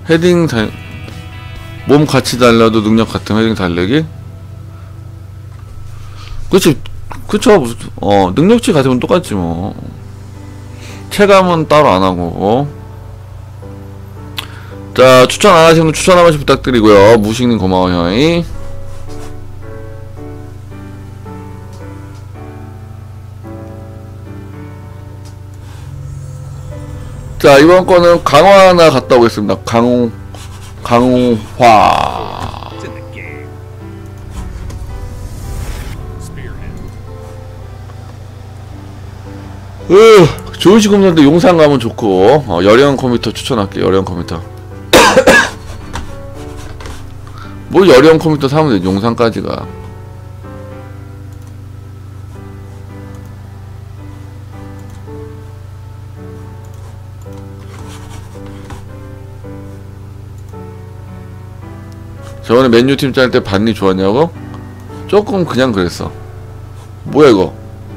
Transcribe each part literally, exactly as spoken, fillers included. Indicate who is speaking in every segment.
Speaker 1: 헤딩 달, 몸 같이 달려도 능력 같은 헤딩 달리기? 그치, 그쵸. 어, 능력치 같으면 똑같지 뭐. 체감은 따로 안 하고. 어? 자, 추천 안 하시는 분 추천 한 번씩 부탁드리고요. 무식님 고마워요. 자, 이번 거는 강화나 갔다 오겠습니다. 강, 강화. 으, 좋은 시금인데 용산 가면 좋고, 어, 여령 컴퓨터 추천할게. 여령 컴퓨터. 뭐 여령 컴퓨터 사면 돼. 용산까지 가. 저번에 맨유팀 짤 때 반니 좋았냐고? 조금 그냥 그랬어. 뭐야 이거?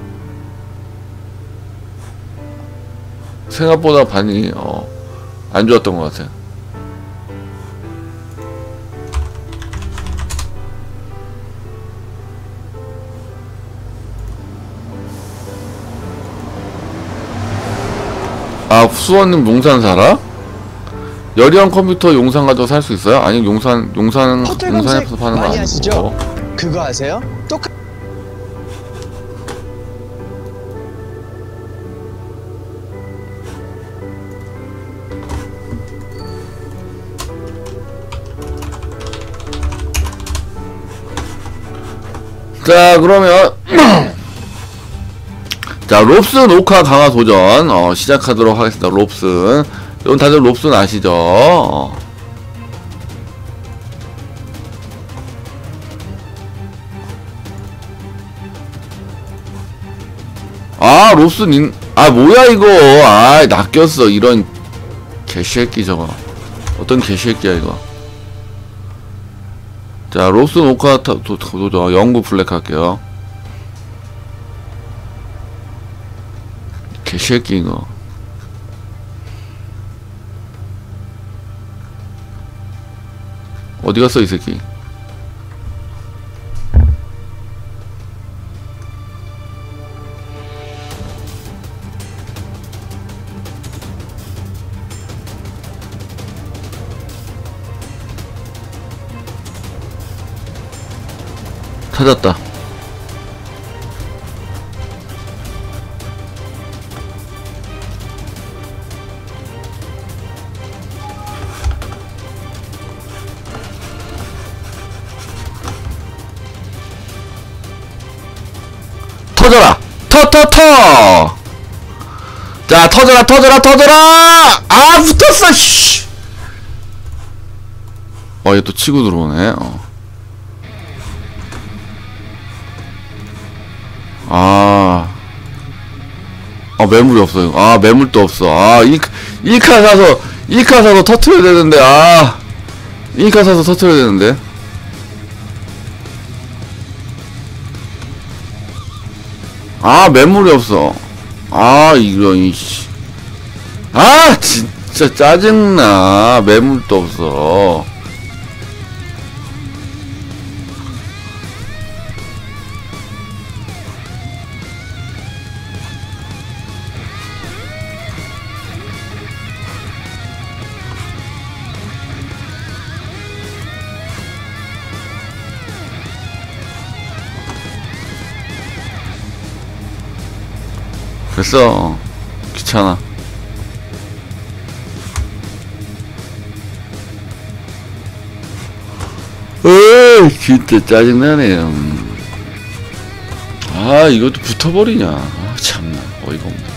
Speaker 1: 생각보다 반니 어, 안 좋았던 것 같아. 아, 수원님 용산 살아? 여리형 컴퓨터 용산 가서 살 수 있어요? 아니 용산 용산 용산에서 파는 거 아니고.
Speaker 2: 하시죠? 그거 아세요? 똑같.
Speaker 1: 자, 그러면 자, 롭슨 오카 강화 도전 어, 시작하도록 하겠습니다. 롭슨. 여러분 다들 롭슨 아시죠? 어. 아, 롭슨 인... 아, 뭐야 이거. 아, 낚였어. 이런 개새끼 저거. 어떤 개새끼야 이거. 자, 롭슨 오카 도, 도, 도전 영구 블랙 할게요. 개새끼 이거. 어디 갔어 이 새끼. 찾았다. 터져라! 터터터! 자, 터져라, 터져라, 터져라! 아, 붙었어, 씨! 어, 얘 또 치고 들어오네, 어. 아. 아, 매물이 없어요. 아, 매물도 없어. 아, 일, 일카 사서, 일카 사서 터트려야 되는데, 아. 일카 사서 터트려야 되는데. 아, 매물이 없어. 아, 이런, 이씨. 아, 진짜 짜증나. 매물도 없어. 됐어. 귀찮아. 에이, 진짜 짜증나네요. 아, 이것도 붙어버리냐. 아, 참나. 어이가 없네.